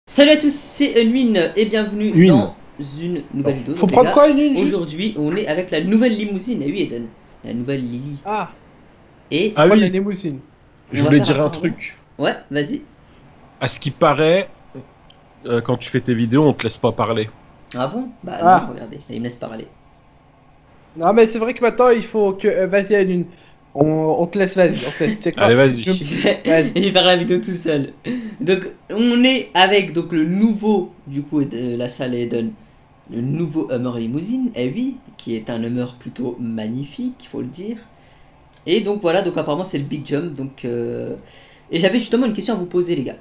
Salut à tous, c'est Unwin et bienvenue dans une nouvelle vidéo. Faut prendre quoi, Unwin? Aujourd'hui, on est avec la nouvelle limousine. Et oui, Eden, la nouvelle Lily. Ah, Et ah oui, la limousine. on Je va voulais faire dire un pardon. truc. Ouais, vas-y. À ce qui paraît, quand tu fais tes vidéos, on te laisse pas parler. Ah bon? Bah Ah. non, regardez, là il me laisse parler. Non, mais c'est vrai que maintenant, il faut que... vas-y, Unwin. On te laisse, vas-y, on te laisse. Tu sais quoi, Allez, vas-y. Vas-y. Il va faire la vidéo tout seul. Donc, on est avec donc, le nouveau, du coup, de la salle Eden. Le nouveau Hummer Limousine, eh oui, qui est un Hummer plutôt magnifique, il faut le dire. Et donc voilà, donc apparemment c'est le Big Jump. Donc, et j'avais justement une question à vous poser, les gars.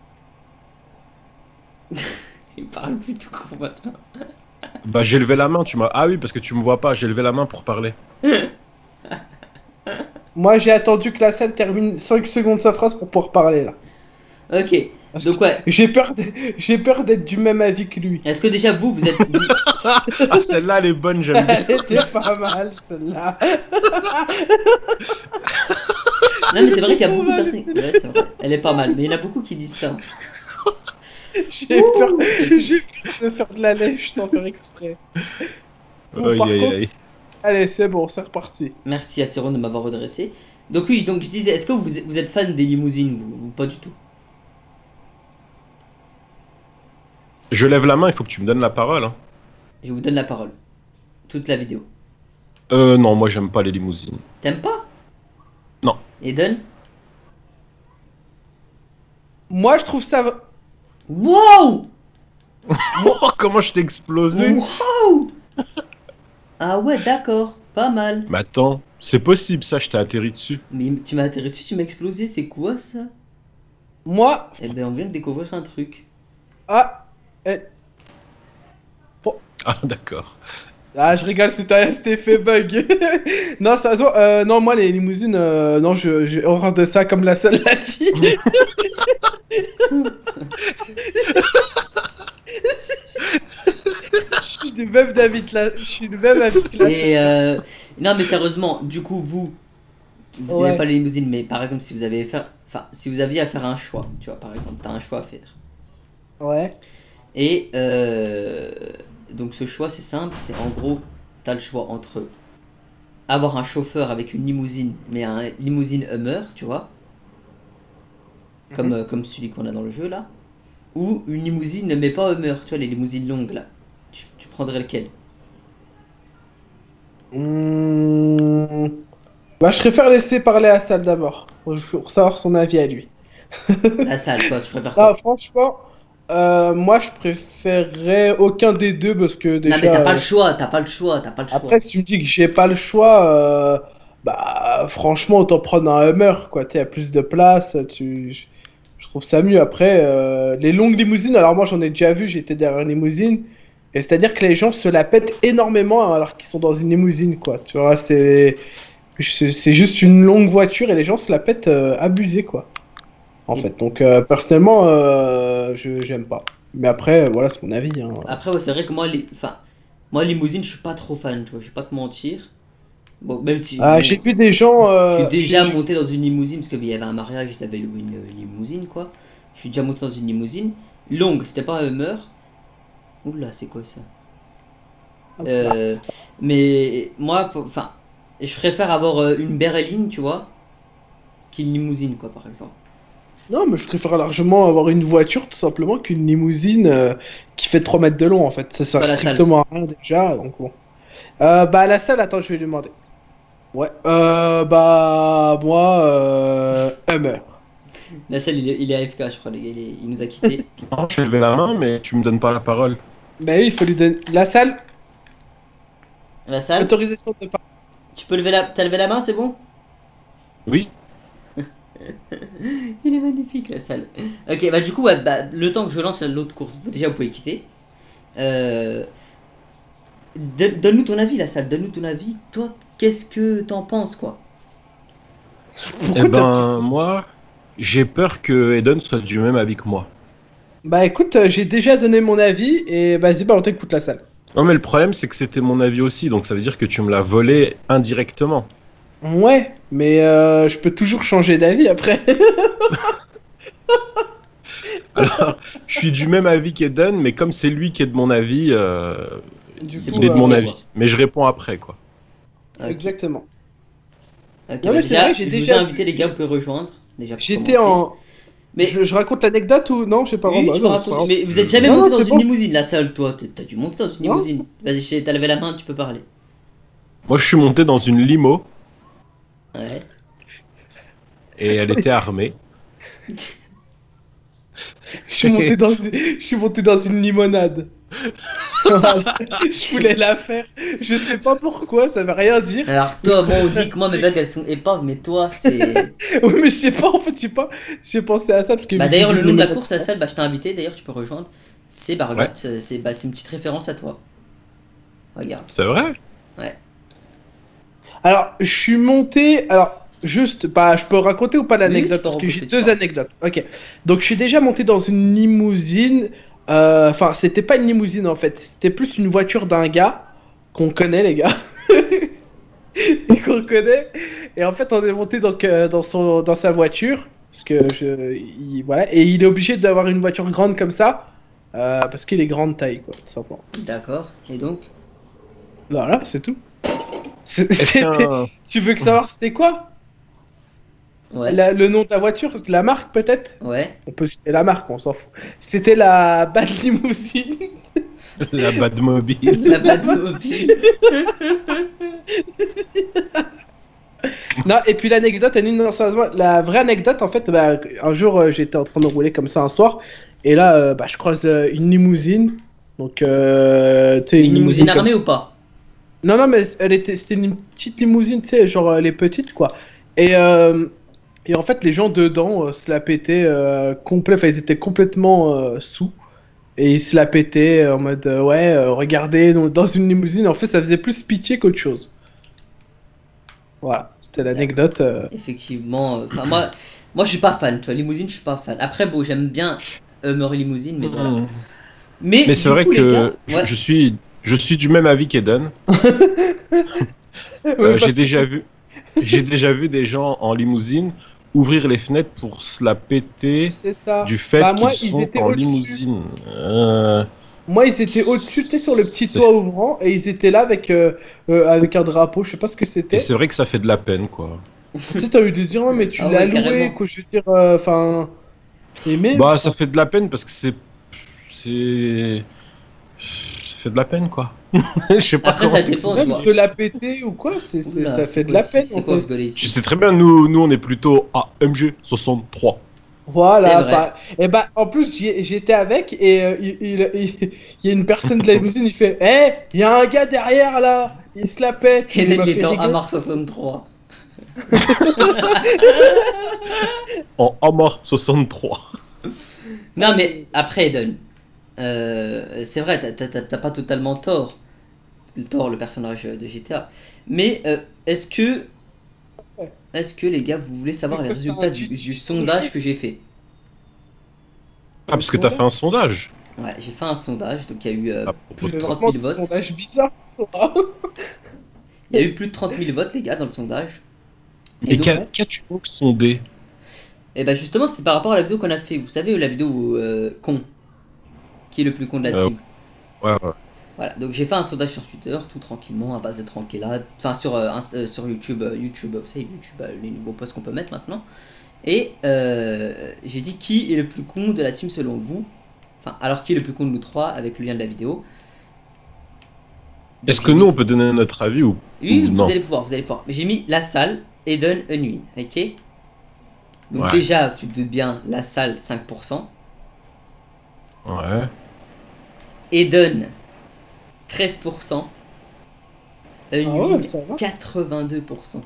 Il parle plus tout court maintenant. Bah j'ai levé la main, tu m'as... Ah oui, parce que tu me vois pas, j'ai levé la main pour parler. Moi, j'ai attendu que la salle termine 5 secondes sa phrase pour pouvoir parler, là. Ok, Parce donc que ouais. J'ai peur d'être du même avis que lui. Est-ce que déjà vous êtes... Ah celle-là elle est bonne, j'aime bien. Elle était pas mal, celle-là. Non mais c'est vrai qu'il y a Pas beaucoup de mal, personnes... Ouais, c'est vrai, elle est pas mal, mais il y en a beaucoup qui disent ça. J'ai peur de faire de la lèche sans faire exprès. Bon, Aïe, par aïe, contre, aïe. allez, c'est bon, c'est reparti. Merci à Céron de m'avoir redressé. Donc oui, donc je disais, est-ce que vous êtes fan des limousines, vous? Pas du tout. Je lève la main, il faut que tu me donnes la parole. Hein. Je vous donne la parole. Toute la vidéo. Non, moi j'aime pas les limousines. T'aimes pas? Non. Eden? Moi, je trouve ça... Wow! Oh, comment je t'ai explosé. Wow! Ah ouais, d'accord, pas mal. Mais attends, c'est possible ça, je t'ai atterri dessus. Mais tu m'as atterri dessus, tu m'as explosé, c'est quoi ça? Moi... Eh ben on vient de découvrir un truc. Ah... Ah d'accord. Ah, je rigole, c'était cet effet bug. Non, sérieusement, non, moi, les limousines, non, j'ai horreur de ça, comme la salle l'a dit. Je suis du même avis que la... Je suis du même avis que la... Et non mais sérieusement, du coup vous n'aimez Ouais. pas les limousines, mais par exemple si vous avez si vous aviez à faire un choix, tu vois, par exemple, t'as un choix à faire. Ouais. Et donc ce choix c'est simple, c'est en gros, t'as le choix entre avoir un chauffeur avec une limousine, mais un limousine Hummer, tu vois, comme celui qu'on a dans le jeu là, ou une limousine mais pas Hummer, tu vois, les limousines longues là. Tu prendrais lequel? Bah, je préfère laisser parler à Sal d'abord, pour savoir son avis à lui. La salle, toi, tu préfères Ah, quoi? franchement, moi, je préférerais aucun des deux, parce que déjà... Non mais t'as pas le choix, t'as pas le choix, t'as pas le choix. Après, si tu me dis que j'ai pas le choix, bah franchement, autant prendre un Hummer, quoi. Tu as plus de place, je trouve ça mieux. Après, les longues limousines, alors moi j'en ai déjà vu, j'étais derrière une limousine, et c'est-à-dire que les gens se la pètent énormément alors qu'ils sont dans une limousine, quoi. Tu vois, c'est juste une longue voiture et les gens se la pètent abusé, quoi. En Et- fait, donc personnellement, j'aime pas. Mais après, voilà, c'est mon avis, hein. Après, ouais, c'est vrai que moi, limousine, je suis pas trop fan, tu vois, je vais pas te mentir. Bon, même si bon, J'ai vu des gens. je suis déjà j'ai- monté dans une limousine parce qu'il y avait un mariage, ils avaient loué une limousine, quoi. Je suis déjà monté dans une limousine longue, c'était pas un Hummer. Oula, c'est quoi ça? Mais moi, enfin, je préfère avoir une berline, tu vois, qu'une limousine, quoi, par exemple. Non, mais je préfère largement avoir une voiture tout simplement qu'une limousine qui fait 3 mètres de long en fait. Ça sert Pas la salle. strictement à rien déjà, donc bon. Bah, à la salle, attends, je vais lui demander. Ouais, bah, moi, Hummer. La salle, il est AFK, je crois, les gars, il nous a quittés. Non, j'ai levé la main, mais tu me donnes pas la parole. Bah oui, il faut lui donner. La salle, La salle, autorisation de parler. tu peux t'as levé la main, c'est bon? Oui. Il est magnifique la salle. Ok, bah du coup, ouais, bah, le temps que je lance l'autre course, déjà vous pouvez quitter. Donne-nous ton avis la salle, donne-nous ton avis. Toi, qu'est-ce que t'en penses quoi? Pourquoi Eh t'as pris ben, ça? moi, j'ai peur que Eden soit du même avis que moi. Bah écoute, j'ai déjà donné mon avis et vas-y, bah on t'écoute la salle. Non, mais le problème, c'est que c'était mon avis aussi, donc ça veut dire que tu me l'as volé indirectement. Ouais, mais je peux toujours changer d'avis après. Alors, je suis du même avis qu'Eden, mais comme c'est lui qui est de mon avis, Du C'est coup, il est de mon ok, avis. moi. Mais je réponds après, quoi. Ok. exactement. Ok, Non, bah mais c'est déjà, vrai, j'ai je vous ai déjà invité, les gars, vous pouvez rejoindre. Déjà pour J'étais commencer. en. Mais Je raconte l'anecdote ou non? Je sais pas oui, vraiment. tu peux Non, c'est pas raconter. grave. Mais vous êtes jamais Non, monté non, dans c'est une bon. limousine, la seule, toi. T'as dû monter dans une Non, limousine. Vas-y, t'as levé la main, tu peux parler. Moi, je suis monté dans une limo Ouais. et elle était armée. Je suis monté dans une limonade. Voilà. Je voulais la faire. Je sais pas pourquoi, ça veut rien dire. Alors Mais je toi, bon, trouvais on ça dit que moi mes stylé. blagues elles sont épaves, mais toi c'est. Oui, mais je sais pas, en fait, je sais pas. J'ai pensé à ça parce que Bah vu que j'ai d'ailleurs vu le nom de la limonade. course à la salle, bah je t'ai invité, d'ailleurs tu peux rejoindre. C'est bah Ouais. regarde, c'est une petite référence à toi. Regarde. C'est vrai? Ouais. Alors, je suis monté. Alors, juste, bah, je peux raconter ou pas Oui, tu l'anecdote? peux Parce que j'ai raconter, tu deux peux. anecdotes. Ok. Donc, je suis déjà monté dans une limousine. Enfin, c'était pas une limousine en fait. C'était plus une voiture d'un gars qu'on connaît, les gars. Et qu'on connaît. Et en fait, on est monté donc, dans sa voiture. Parce que voilà. Et il est obligé d'avoir une voiture grande comme ça. Parce qu'il est grande taille, quoi, tout simplement. D'accord. Et donc? Voilà, c'est tout. Est-ce qu'un... Tu veux que savoir c'était quoi? Ouais. Le nom de la voiture, la marque peut-être? Ouais. On peut citer la marque, on s'en fout. C'était la Bad Limousine. La Badmobile. La Batmobile. Non, et puis l'anecdote, elle est nulle, non, sérieusement, la vraie anecdote, en fait, bah, un jour, j'étais en train de rouler comme ça un soir, et là, bah, je croise une limousine. Donc, tu sais, Une limousine comme armée ça. ou pas? Non, non, mais c'était une petite limousine, tu sais, genre les petites, quoi. Et, euh, et en fait, les gens dedans se la pétaient complet, enfin, ils étaient complètement sous. Et ils se la pétaient en mode, ouais, regardez, dans une limousine. En fait, ça faisait plus pitié qu'autre chose. Voilà, c'était l'anecdote. Effectivement. Enfin moi je suis pas fan, tu vois, limousine je suis pas fan. Après bon j'aime bien Hummer Limousine, mais voilà. Hmm. Mais Mais c'est du vrai coup les gars, que ouais. je suis du même avis qu'Eden. Ouais, parce que- J'ai déjà vu des gens en limousine ouvrir les fenêtres pour se la péter C'est ça. du fait Bah, moi, qu'ils ils sont étaient en au-dessus. limousine. Moi, ils étaient au-dessus, tu sais, sur le petit C'est- toit ouvrant, et ils étaient là avec un drapeau, je sais pas ce que Et c'était. c'est vrai que ça fait de la peine, quoi. Tu sais, t'as eu de dire, ouais, mais tu Ah l'as ouais, loué, carrément. quoi, je veux dire, enfin. Et même. Bah, ça fait de la peine parce que c'est. Ça fait de la peine, quoi. Je sais pas Après comment ça t'expliquer. dépend, tu Même vois. te la péter ou quoi, Oula, ça c'est fait de quoi, la peine, c'est en quoi fait. rigoler Je ici? sais très bien, nous on est plutôt à MG63. C'est Voilà, vrai. bah, et bah, en plus, j'étais avec, et il y a une personne de la limousine, il fait, il y a un gars derrière, là, il se la pète, Et il m'a il fait était en rigoler. Hamar 63. En Hammer 63. Non mais après Eden, c'est vrai, t'as pas totalement tort. Le personnage de GTA. Mais est-ce que les gars, vous voulez savoir les résultats du sondage que j'ai fait? Ah, parce que t'as fait un sondage. Ouais, j'ai fait un sondage, donc il y a eu À plus propos de de 30 Vraiment 000 des votes. sondages bizarres. Il y a eu plus de 30 000 votes, les gars, dans le sondage. Et donc, qu'as-tu donc sondé? et bah justement, c'était par rapport à la vidéo qu'on a fait. Vous savez, la vidéo où, con, qui est le plus con de la team. Ouais, ouais. Voilà, donc j'ai fait un sondage sur Twitter, tout tranquillement, à base de tranquillade. Enfin, sur YouTube, vous savez, YouTube, les nouveaux posts qu'on peut mettre maintenant. Et j'ai dit qui est le plus con de la team selon vous. Enfin, alors qui est le plus con de nous trois avec le lien de la vidéo. Est-ce que nous on peut donner notre avis ou Oui, non? vous allez pouvoir. Mais j'ai mis la salle, Eden, Unwin, ok? Donc Ouais. déjà, tu te doutes bien, la salle, 5%. Ouais. Eden, 13%. Unwin, ça va. 82%.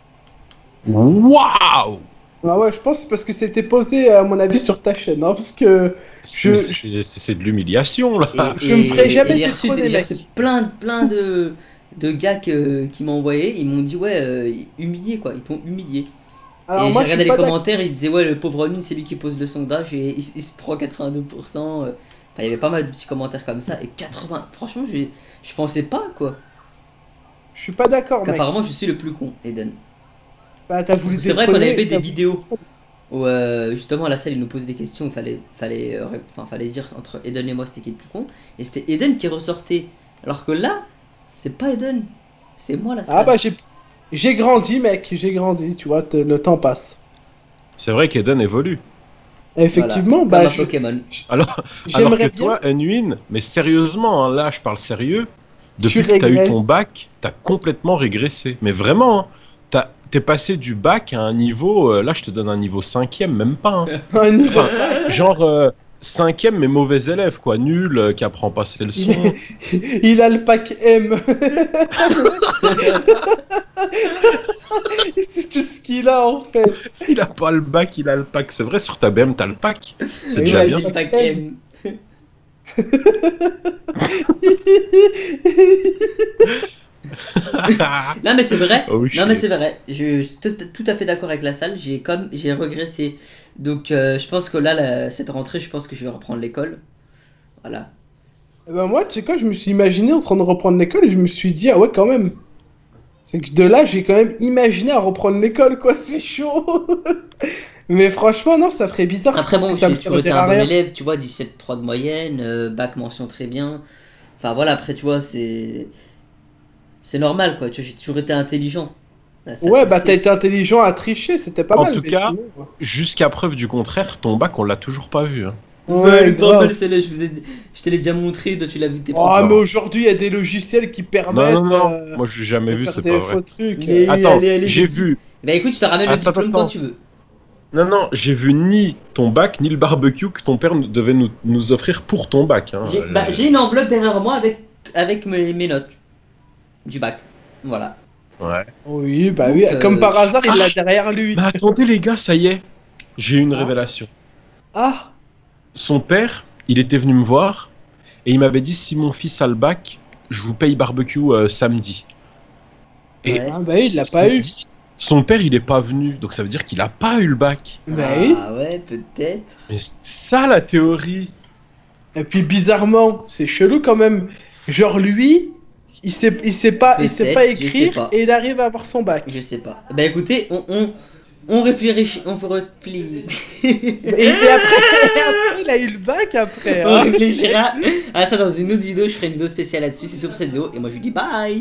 Waouh! Ah ouais, je pense que c'est parce que c'était posé, à mon avis, sur ta chaîne, hein, parce que C'est de l'humiliation là. Je me ferai jamais j'ai reçu, détrôner, j'ai mec. reçu plein de gars qui m'ont envoyé, ils m'ont dit ouais, humilié quoi, ils t'ont humilié. alors Et j'ai moi, je regardé suis les pas commentaires, ils disaient ouais, le pauvre Unwin, c'est lui qui pose le sondage et il se prend 82%. Enfin, il y avait pas mal de petits commentaires comme ça et 80. Franchement, je pensais pas quoi. Je suis pas d'accord, mec. Qu'apparemment, je suis le plus con, Eden. Bah, t'as voulu C'est vrai qu'on avait détrôner, fait des vidéos. où justement à la salle, il nous posait des questions, fallait dire entre Eden et moi, c'était qui le plus con. Et c'était Eden qui ressortait. Alors que là, c'est pas Eden, c'est moi la salle. Ah bah j'ai grandi, mec, j'ai grandi, tu vois, le temps passe. C'est vrai qu'Eden évolue. Effectivement, Voilà, bah comme un Pokémon. Alors que j'aimerais bien. toi, Unwin, mais sérieusement, hein, là je parle sérieux, depuis Tu que t'as eu ton régresses. bac, t'as complètement régressé. Mais vraiment, hein, t'es passé du bac à un niveau, là je te donne un niveau 5ème, même pas. Hein. Un niveau. Enfin, genre 5ème mais mauvais élève, quoi, nul, qui apprend pas ses leçons. Il a le pack M. C'est tout ce qu'il a en fait. Il a pas le bac, il a le pack. C'est vrai, sur ta BM, t'as le pack. C'est Oui, déjà Ouais, bien. j'ai le pack M. Non mais c'est vrai. Oh, Non mais c'est vrai. Je suis tout à fait d'accord avec la salle. J'ai régressé. Donc je pense que là, cette rentrée, je pense que je vais reprendre l'école. Voilà. Eh ben moi, tu sais quoi, je me suis imaginé en train de reprendre l'école et je me suis dit, ah ouais, quand même. C'est que de là, j'ai quand même imaginé à reprendre l'école, quoi, c'est chaud. Mais franchement, non, ça ferait bizarre. Après parce bon, que ça j'ai me toujours été servira un à bon rien. élève, tu vois, 17,3 de moyenne, bac mention très bien. Enfin voilà, après tu vois, c'est normal quoi. Tu vois, j'ai toujours été intelligent. Là, ça Ouais, bah poussait. t'as été intelligent à tricher, c'était pas En mal. tout Mais cas, sinon, ouais. jusqu'à preuve du contraire, ton bac, on l'a toujours pas vu. Hein. Ouais, Mais pas grave. mal celle-là, je te l'ai déjà montré, toi tu l'as vu tes Oh, propres. mais aujourd'hui, il y a des logiciels qui Non, permettent non, non. Moi, je l'ai jamais de vu, faire c'est des pas vrai. faux trucs. Mais Attends, allez, j'ai vite. vu. Bah écoute, je te ramène le Attends, diplôme attends. quand tu veux. Non, non, j'ai vu ni ton bac, ni le barbecue que ton père devait nous offrir pour ton bac. Hein. J'ai une enveloppe derrière moi avec mes notes du bac. Voilà. Ouais. Oui, bah Donc, oui, comme par hasard, il Ah. l'a derrière lui. Mais attendez, les gars, ça y est. J'ai eu une Ah. révélation. Ah, Son père, il était venu me voir et il m'avait dit si mon fils a le bac, je vous paye barbecue samedi. Et Ouais. ah bah oui, il l'a pas eu. samedi, son père, il est pas venu, donc ça veut dire qu'il a pas eu le bac. Bah oui. Ah ouais, peut-être. Mais c'est ça la théorie. Et puis bizarrement, c'est chelou quand même. Genre lui, il sait pas Peut-être, je sais écrire pas. et il arrive à avoir son bac. Je sais pas. Bah écoutez, on réfléchit. On réfléchit. Et après, il a eu le bac après. On Hein. réfléchira à ça dans une autre vidéo. Je ferai une vidéo spéciale là-dessus. C'est tout pour cette vidéo. Et moi je vous dis bye.